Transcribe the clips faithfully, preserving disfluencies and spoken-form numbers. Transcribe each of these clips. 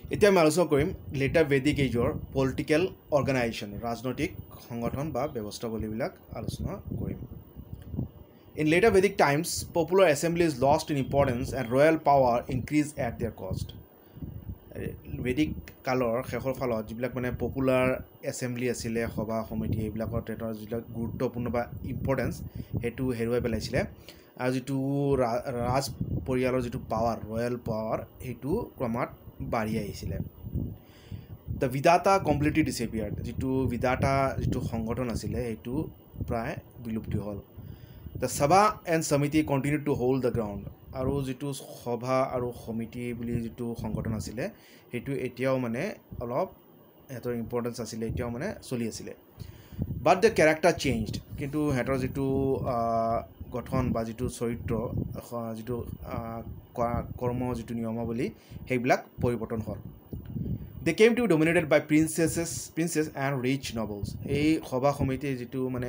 এতিয়া আমি আলোচনা কৰিম লেটাৰ ভেদিক এজৰ পলিটিকেল অৰ্গানাইজেশ্যন ৰাজনৈতিক সংগঠন বা ব্যৱস্থাৱলীবিলাক আলোচনা কৰিম। In later Vedic times, popular assemblies lost in importance and royal power increased at their cost. Vedic কালৰ শেষৰ ফালত যিবিলাক মানে পপুলাৰ এছেম্বলি আছিলে সভা সমিতি এইবিলাকৰ এটা যিবিলাক গুৰুত্বপূৰ্ণ বা ইম্পৰ্টেঞ্চ সেইটো হেৰুৱাই পেলাইছিলে আৰু যিটো ৰাজ পৰিয়ালৰ যিটো পাৱাৰ ৰয়েল পাৱাৰ সেইটো ক্ৰমাৎ বাঢ়ি আহিছিলে। দ্য বিধাতা কমপ্লিটলি ডিছএপিয়াৰ্ড যিটো বিধাতা যিটো সংগঠন আছিলে সেইটো প্ৰায় বিলুপ্তি হ'ল। The Sabha and Samiti continued to hold the ground. আৰু যিটো সভা আৰু সমিতি বুলি যিটো সংগঠন আছিলে সেইটো এতিয়াও মানে অলপ হেতৰ ইম্পৰ্টেঞ্চ আছিলে এতিয়াও মানে চলি আছিলে। But the character changed. কিন্তু হেতৰ যিটো গঠন বা যিটো চৰিত্ৰ যিটো কৰ্ম যিটো নিয়মাৱলী সেইবিলাক পৰিৱৰ্তন হ'ল। They came to be dominated by princesses, princes and rich nobles. এই সভা সমিতি যিটো মানে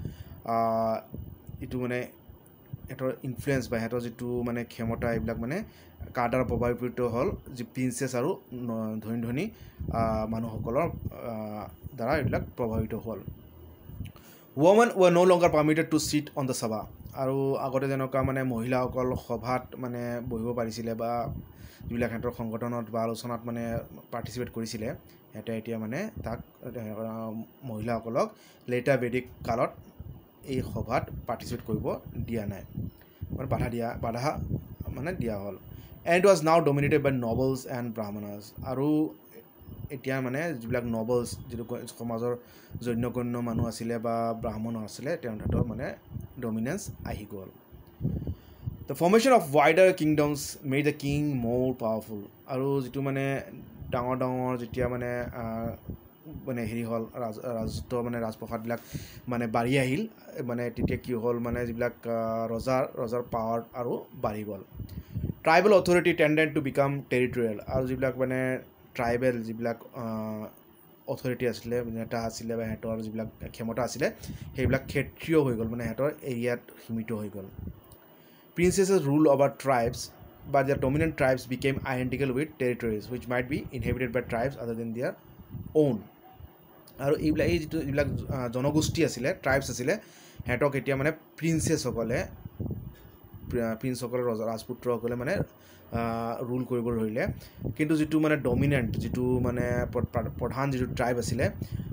ইটো মানে এটাৰ ইনফ্লুয়েন্স বা হেতৰ যিটো মানে ক্ষমতা এইবিলাক মানে কাৰ দ্বাৰা প্ৰভাৱিত হ'ল যি প্ৰিন্সেছ আৰু ধনী ধনী মানুহসকলৰ দ্বাৰা এইবিলাক প্ৰভাৱিত হ'ল। Women were no longer permitted to sit on the sabha. আৰু আগতে যেনেকুৱা মানে মহিলাসকল সভাত মানে বহিব পাৰিছিলে বা যিবিলাক হেতৰ সংগঠনত বা আলোচনাত মানে পাৰ্টিচিপেট কৰিছিলে এটা এতিয়া মানে তাক মহিলাসকলক লেটাৰ ভেদিক কালত এই সভাত পাৰ্টিচিপেট কৰিব দিয়া নাই মানে বাধা দিয়া বাধা মানে দিয়া হ'ল। and it was now dominated by nobles and brahmanas আৰু এতিয়া মানে যিবিলাক নবলছ যিটো সমাজৰ জন্যগণ্য মানুহ আছিলে বা ব্ৰাহ্মণ আছিলে তেওঁলোকৰ মানে ডমিনেন্স আহি গ'ল। The formation of wider kingdoms made the king more powerful আৰু যিটো মানে ডাঙৰ ডাঙৰ যেতিয়া মানে মানে হেৰি হ'ল ৰাজ ৰাজত্ব মানে ৰাজপ্ৰসাদবিলাক মানে বাঢ়ি আহিল মানে তেতিয়া কি হ'ল মানে যিবিলাক ৰজাৰ ৰজাৰ পাৱাৰ আৰু বাঢ়ি গ'ল। Tribal authority tended to become territorial আৰু যিবিলাক মানে ট্ৰাইবেল যিবিলাক অথৰিটি আছিলে নেতা আছিলে বা হেতৰ যিবিলাক ক্ষমতা আছিলে সেইবিলাক ক্ষেত্ৰীয় হৈ গ'ল মানে হেতৰ এৰিয়াত সীমিত হৈ গ'ল। Princesses rule over tribes but their dominant tribes became identical with territories which might be inhabited by tribes other than their own. আৰু এইবিলাক এই যিটো এইবিলাক জনগোষ্ঠী আছিলে ট্ৰাইবছ আছিলে হেঁতক এতিয়া মানে প্ৰিন্সেছসকলে প্ৰিন্সসকলে ৰজা ৰাজপুত্ৰসকলে মানে ৰুল কৰিব ধৰিলে কিন্তু যিটো মানে ডমিনেণ্ট যিটো মানে প্ৰধান যিটো ট্ৰাইব আছিলে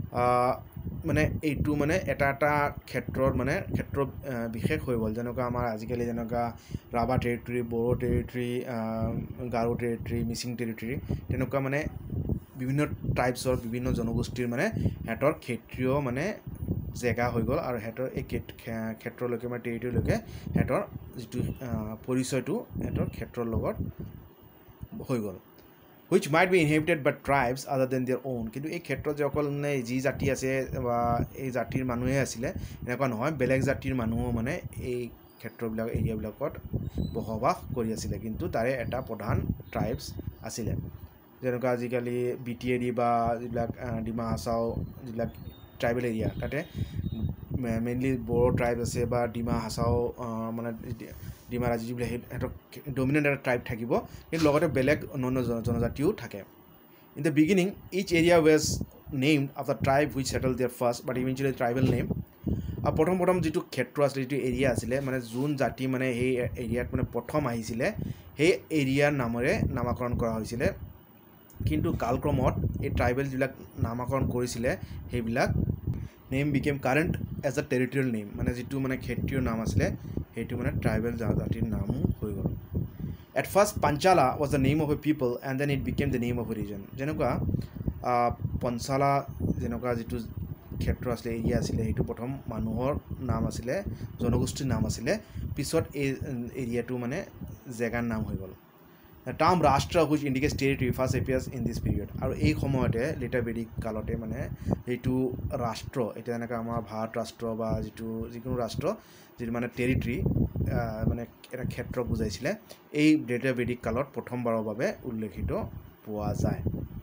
মানে এইটো মানে এটা এটা ক্ষেত্ৰত মানে ক্ষেত্ৰ বিশেষ হৈ গ'ল যেনেকুৱা আমাৰ আজিকালি যেনেকুৱা Rabha territory Bodo territory Garo territory Mising territory তেনেকুৱা মানে বিভিন্ন ট্ৰাইবছৰ বিভিন্ন জনগোষ্ঠীৰ মানে হেতৰ ক্ষেত্ৰীয় মানে জেগা হৈ গ'ল আৰু হেতৰ এই ক্ষেত্ৰলৈকে মানে টেৰিটৰীলৈকে হেতৰ যিটো পৰিচয়টো হেতৰ ক্ষেত্ৰৰ লগত হৈ গ'ল। which might be inhabited by tribes other than their own কিন্তু এই ক্ষেত্ৰত যে অকল মানে যি জাতি আছে বা এই জাতিৰ মানুহে আছিলে এনেকুৱা নহয় বেলেগ জাতিৰ মানুহো মানে এই ক্ষেত্ৰবিলাক এৰিয়াবিলাকত বসবাস কৰি আছিলে কিন্তু তাৰে এটা প্ৰধান ট্ৰাইবছ আছিলে যেনেকুৱা আজিকালি বি টি এৰি বা যিবিলাক ডিমা হাছাও যিবিলাক ট্ৰাইবেল এৰিয়া তাতে মেইনলি বড়ো ট্ৰাইব আছে বা ডিমা হাছাও মানে ডিমা ৰাজি যিবিলাক সিহঁতৰ ডমিনেণ্ট এটা ট্ৰাইব থাকিব কিন্তু লগতে বেলেগ অন্যান্য জনজাতিও থাকে। In the beginning each area was named after tribe which settle there first but eventually tribal name আৰু প্ৰথম প্ৰথম যিটো ক্ষেত্ৰ আছিলে যিটো এৰিয়া আছিলে মানে যোন জাতি মানে সেই এৰিয়াত মানে প্ৰথম আহিছিলে সেই এৰিয়াৰ নামেৰে নামাকৰণ কৰা হৈছিলে কিন্তু কালক্ৰমত এই ট্ৰাইবেল যিবিলাক নামাকৰণ কৰিছিলে সেইবিলাক name became current as a territorial name মানে যিটো মানে ক্ষেত্ৰীয় নাম আছিলে সেইটো মানে ট্ৰাইবেল জাতিৰ নামো হৈ গ'ল। At first Panchala was the name of a people and then it became the name of a region যেনেকুৱা পঞ্চালা যেনেকুৱা যিটো ক্ষেত্ৰ আছিলে এৰিয়া আছিলে সেইটো প্ৰথম মানুহৰ নাম আছিলে জনগোষ্ঠীৰ নাম আছিলে পিছত এই এৰিয়াটো মানে জেগাৰ নাম হৈ গ'ল। The term Rashtra which indicates territory first appears in this period আৰু এই সময়তে লেটাৰ ভেদিক কালতে মানে এইটো ৰাষ্ট্ৰ এতিয়া এনেকৈ আমাৰ ভাৰত ৰাষ্ট্ৰ বা যিটো যিকোনো ৰাষ্ট্ৰ যিটো মানে টেৰিটৰী মানে এটা ক্ষেত্ৰ বুজাইছিলে এই লেটাৰ ভেদিক কালত প্ৰথমবাৰৰ বাবে উল্লেখিত পোৱা যায়।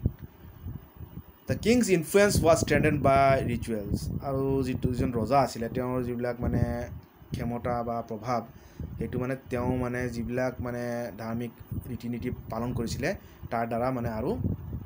The king's influence was strengthened by rituals আৰু যিটো যিজন ৰজা আছিলে তেওঁৰ যিবিলাক মানে ক্ষমতা বা প্ৰভাৱ সেইটো মানে তেওঁ মানে যিবিলাক মানে ধাৰ্মিক ৰীতি নীতি পালন কৰিছিলে তাৰ দ্বাৰা মানে আৰু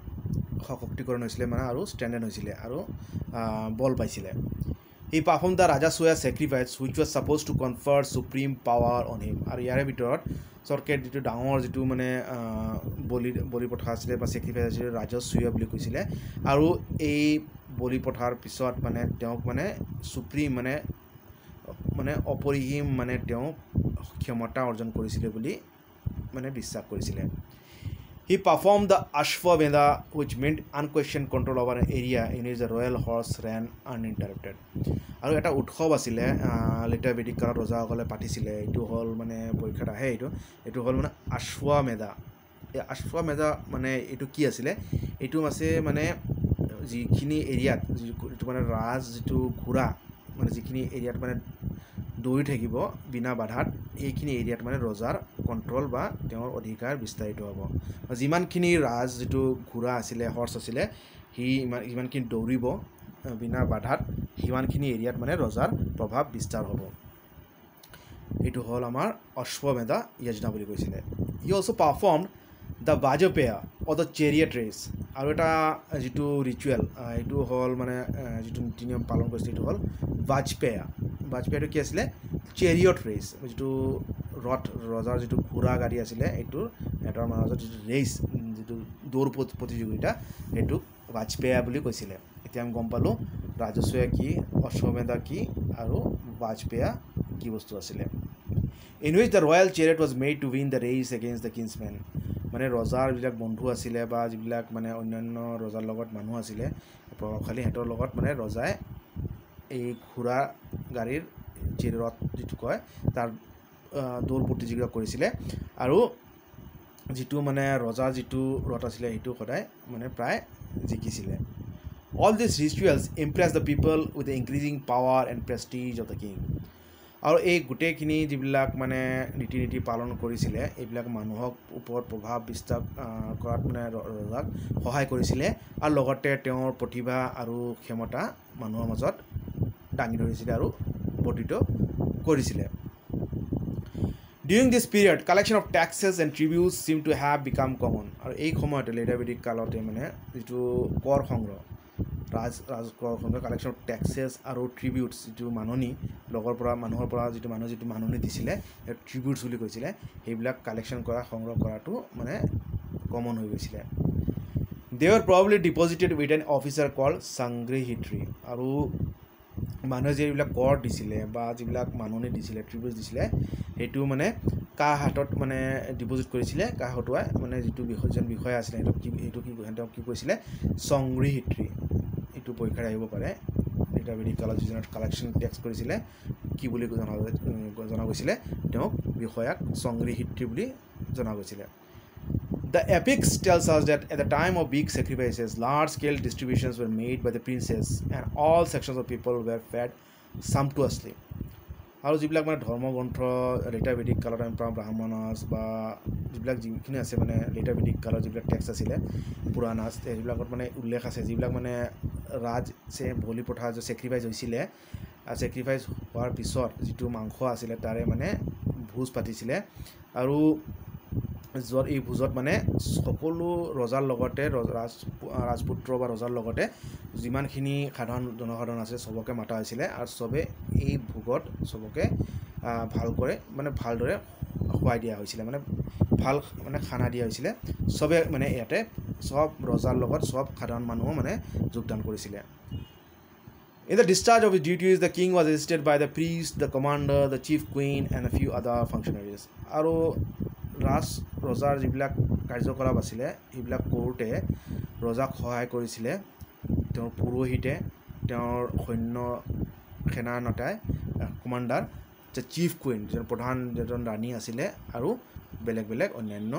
সশক্তিকৰণ হৈছিলে মানে আৰু ষ্ট্ৰেণ্ডেড হৈছিলে আৰু বল পাইছিলে he perform the Rajasuya sacrifice which was supposed to confer supreme power on him আৰু ইয়াৰে ভিতৰত চৰকাৰে যিটো ডাঙৰ যিটো মানে বলি বলি প্ৰথা আছিলে বা চেক্ৰিফাইচ আছিলে ৰাজচুয়া বুলি কৈছিলে আৰু এই বলি প্ৰথাৰ পিছত মানে তেওঁক মানে সুপ্ৰিম মানে মানে অপৰিসীম মানে তেওঁ ক্ষমতা অৰ্জন কৰিছিলে বুলি মানে বিশ্বাস কৰিছিলে He performed the Ashwamedha, which meant unquestioned control over an area in which the royal horse ran uninterrupted. আৰু এটা উৎসৱ আছিলে লেটাৰ বেদিক কালত ৰজাসকলে পাতিছিলে এইটো হ'ল মানে পৰীক্ষাত আহে এইটো এইটো হ'ল মানে আশ্বামেধা এই আশ্বামেধা মানে এইটো কি আছিলে এইটো আছে মানে যিখিনি এৰিয়াত যিটো মানে ৰাজ যিটো ঘোঁৰা মানে যিখিনি এৰিয়াত মানে দৌৰি থাকিব বিনা বাধাত এইখিনি এৰিয়াত মানে ৰজাৰ কণ্ট্ৰল বা তেওঁৰ অধিকাৰ বিস্তাৰিত হ'ব যিমানখিনি ৰাজ যিটো ঘোঁৰা আছিলে হৰ্চ আছিলে সি ইমান ইমানখিনি দৌৰিব বিনা বাধাত সিমানখিনি এৰিয়াত মানে ৰজাৰ প্ৰভাৱ বিস্তাৰ হ'ব এইটো হ'ল আমাৰ অশ্বমেধা য়জ্ঞ বুলি কৈছিলে he also' performed the Vajapeya or the chariot race আৰু এটা যিটো ৰিচুৱেল এইটো হ'ল মানে যিটো নীতি নিয়ম পালন কৰিছিলে এইটো হ'ল বাজপেয়া বাজপেয়াটো কি আছিলে চেৰিয়ট ৰেচ যিটো ৰথ ৰজাৰ যিটো ঘোঁৰা গাড়ী আছিলে এইটোৰ এটাৰ মাজত যিটো ৰেচ যিটো দৌৰ প্ৰতিযোগিতা এইটোক বাজপেয়া বুলি কৈছিলে এতিয়া আমি গম পালোঁ ৰাজচুয়া কি অশ্বমেধা কি আৰু বাজপেয়া কি বস্তু আছিলে in which the royal chariot was made to win the race against the kinsmen মানে ৰজাৰ যিবিলাক বন্ধু আছিলে বা যিবিলাক মানে অন্যান্য ৰজাৰ লগত মানুহ আছিলে প্ৰভাৱশালী সিহঁতৰ লগত মানে ৰজাই এই ঘোঁৰা গাড়ীৰ যি ৰথ যিটো কয় তাৰ দৌৰ প্ৰতিযোগিতা কৰিছিলে আৰু যিটো মানে ৰজাৰ যিটো ৰথ আছিলে সেইটো সদায় মানে প্ৰায় জিকিছিলে all this rituals impress the people with the increasing power and prestige of the king আৰু এই গোটেইখিনি যিবিলাক মানে নীতি নীতি পালন কৰিছিলে এইবিলাক মানুহক ওপৰত প্ৰভাৱ বিস্তাৰ কৰাত মানে ৰজাক সহায় কৰিছিলে আৰু লগতে তেওঁৰ প্ৰতিভা আৰু ক্ষমতা মানুহৰ মাজত দাঙি ধৰিছিলে আৰু বৰ্ধিত কৰিছিলে During this period, collection of taxes and tributes seem to have become common. আৰু এই সময়তে লেটাৰ বেদিক কালতে মানে যিটো কৰ সংগ্ৰহ ৰাজ ৰাজ কৰ সংগ্ৰহ কালেকশ্যন অফ টেক্সেছ আৰু ট্ৰিবিউটছ যিটো মাননি লগৰ পৰা মানুহৰ পৰা যিটো মানুহ যিটো মাননি দিছিলে ট্ৰিবিউটছ বুলি কৈছিলে সেইবিলাক কালেকশ্যন কৰা সংগ্ৰহ কৰাটো মানে কমন হৈ গৈছিলে They were probably deposited with an officer called Sangrihitri আৰু মানুহে যিবিলাক কৰ দিছিলে বা যিবিলাক মাননি দিছিলে ট্ৰিবিউটছ দিছিলে সেইটো মানে কাৰ হাতত মানে ডিপজিট কৰিছিলে কাৰ হতুৱাই মানে যিটো বিষয়জন বিষয় আছিলে সেইটো কি এইটো কি হেঁতক কি কৈছিলে সংগ্ৰহিত্ৰী এইটো পৰীক্ষাত আহিব পাৰে লেটাৰ বেদিক কালত যিজনে কালেকশ্যন টেক্স কৰিছিলে কি বুলি জনা জনা গৈছিলে তেওঁক বিষয়াক সংগ্ৰহিত্ৰী বুলি জনা গৈছিলে The epics tells us that at the time of big sacrifices, large-scale distributions were made by the princess and all sections of people were fed sumptuously. আৰু যিবিলাক মানে ধৰ্মগ্ৰন্থ লেটাৰ বেদিক কালত আমি পাওঁ ব্ৰাহ্মণাছ বা যিবিলাক যিখিনি আছে মানে লেটাৰ বেদিক কালত যিবিলাক টেক্সট আছিলে পুৰাণাছ সেইবিলাকত মানে উল্লেখ আছে যিবিলাক মানে ৰাজ চে বলি প্ৰথা যে চেক্ৰিফাইচ হৈছিলে চেক্ৰিফাইচ হোৱাৰ পিছত যিটো মাংস আছিলে তাৰে মানে ভোজ পাতিছিলে আৰু য'ত এই ভোজত মানে সকলো ৰজাৰ লগতে ৰাজ ৰাজপুত্ৰ বা ৰজাৰ লগতে যিমানখিনি সাধাৰণ জনসাধাৰণ আছে চবকে মাতা হৈছিলে আৰু চবে এই ভোগত চবকে ভাল কৰে মানে ভালদৰে খুৱাই দিয়া হৈছিলে মানে ভাল মানে খানা দিয়া হৈছিলে চবে মানে ইয়াতে সব ৰজাৰ লগত সব সাধাৰণ মানুহ মানে যোগদান কৰিছিলে In the discharge of his duties, the king was assisted by the priest, the commander, the chief queen, and a few other functionaries. আৰু ৰাজ ৰজাৰ যিবিলাক কাৰ্যকলাপ আছিলে সেইবিলাক কৰোঁতে ৰজাক সহায় কৰিছিলে তেওঁৰ পুৰোহিতে তেওঁৰ সৈন্য সেনা নটাই কমাণ্ডাৰ যে চিফ কুইন যিজন প্ৰধান যিজন ৰাণী আছিলে আৰু বেলেগ বেলেগ অন্যান্য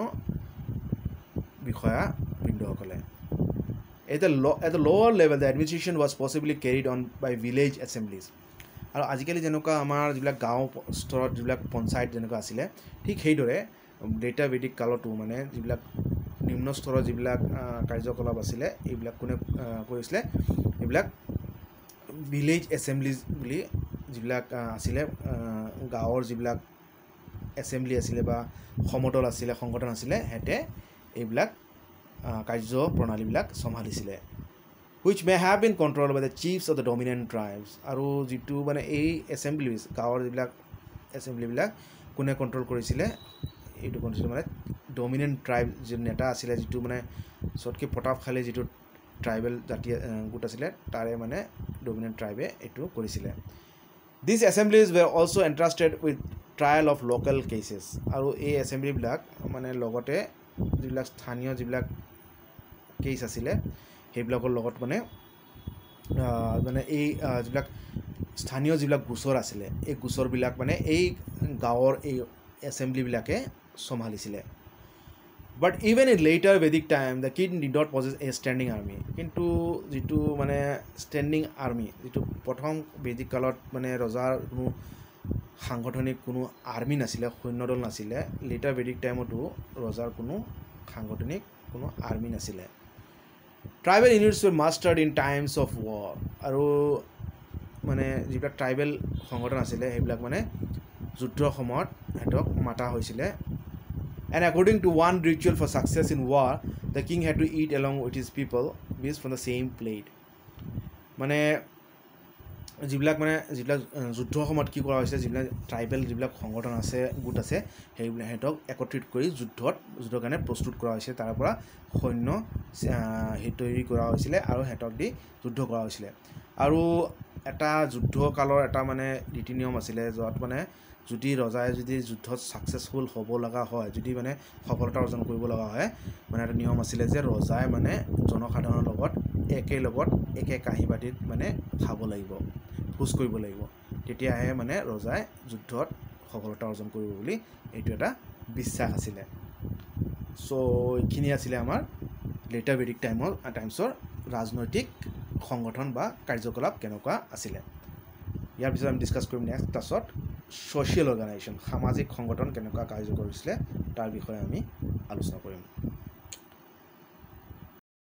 বিষয়া বৃন্দসকলে At the, low, at the lower level, the administration was possibly carried on by village assemblies. আৰু আজিকালি যেনেকুৱা আমাৰ যিবিলাক গাঁও স্তৰত যিবিলাক পঞ্চায়ত যেনেকুৱা আছিলে ঠিক সেইদৰে লেটাৰ বেদিক কালতো মানে যিবিলাক নিম্ন স্তৰৰ যিবিলাক কাৰ্যকলাপ আছিলে এইবিলাক কোনে কৰিছিলে এইবিলাক ভিলেজ এছেম্বলিজ বুলি যিবিলাক আছিলে গাঁৱৰ যিবিলাক এছেম্বলি আছিলে বা সমতল আছিলে সংগঠন আছিলে হেঁতে এইবিলাক কাৰ্য প্ৰণালীবিলাক চম্ভালিছিলে which may have been controlled by the chiefs of the dominant tribes আৰু যিটো মানে এই এছেম্বলিজ গাঁৱৰ যিবিলাক এছেম্বলিবিলাক কোনে কণ্ট্ৰল কৰিছিলে এইটো কৰিছিলে মানে ডমিনেণ্ট ট্ৰাইব যি নেতা আছিলে যিটো মানে চটকে প্ৰতাপশালী যিটো ট্ৰাইবেল জাতি গোট আছিলে তাৰে মানে ডমিনেণ্ট ট্ৰাইবে এইটো কৰিছিলে These assemblies were also entrusted with trial of local cases আৰু এই এছেম্বলিবিলাক মানে লগতে যিবিলাক স্থানীয় যিবিলাক কেছ আছিলে সেইবিলাকৰ লগত মানে মানে এই যিবিলাক স্থানীয় যিবিলাক গোচৰ আছিলে এই গোচৰবিলাক মানে এই গাঁৱৰ এই এছেম্বলিবিলাকে চম্ভালিছিলে But even in later Vedic time, the king did not possess a standing army. কিন্তু যিটো মানে ষ্টেণ্ডিং আৰ্মি যিটো প্ৰথম বেদিক কালত মানে ৰজাৰ কোনো সাংগঠনিক কোনো আৰ্মি নাছিলে সৈন্যদল নাছিলে লেটাৰ বেদিক টাইমতো ৰজাৰ কোনো সাংগঠনিক কোনো আৰ্মি নাছিলে tribal units were mastered in times of war আৰু মানে যিবিলাক ট্ৰাইবেল সংগঠন আছিলে সেইবিলাক মানে যুদ্ধৰ সময়ত হেতক মাতা হৈছিলে And according to one ritual for success in war, the king had to eat along with his people based from the same plate. মানে যিবিলাক মানে যিবিলাক যুদ্ধৰ সময়ত কি কৰা হৈছে যিবিলাক ট্ৰাইবেল যিবিলাক সংগঠন আছে গোট আছে সেইবিলাক হেতক একত্ৰিত কৰি যুদ্ধত যুদ্ধৰ কাৰণে প্ৰস্তুত কৰা হৈছে তাৰ পৰা সৈন্য হে তৈয়াৰী কৰা হৈছিলে আৰু হেতক দি যুদ্ধ কৰা হৈছিলে আৰু এটা যুদ্ধ কালৰ এটা মানে ৰীতি নিয়ম আছিলে য'ত মানে যদি ৰজাই যদি যুদ্ধত সাকসেসফুল হ'ব লগা হয় যদি মানে সফলতা অৰ্জন কৰিব লগা হয় মানে এটা নিয়ম আছিলে যে ৰজাই মানে জনসাধাৰণৰ লগত একে লগত একে কাঁহী বাটিত মানে খাব লাগিব ভোজ কৰিব লাগিব তেতিয়াহে মানে ৰজাই যুদ্ধত সফলতা অৰ্জন কৰিব বুলি এইটো এটা বিশ্বাস আছিলে সো এইখিনি আছিলে আমাৰ লেটাৰ বেদিক টাইমৰ টাইমছৰ ৰাজনৈতিক সংগঠন বা কাৰ্যকলাপ কেনেকুৱা আছিলে ইয়াৰ পিছত আমি ডিসকাস কৰিম নেক্সট ক্লাছত সোশ্যাল অৰ্গানাইজেশ্যন সামাজিক সংগঠন কেনেকুৱা কাৰ্য কৰিছিলে তাৰ বিষয়ে আমি আলোচনা কৰিম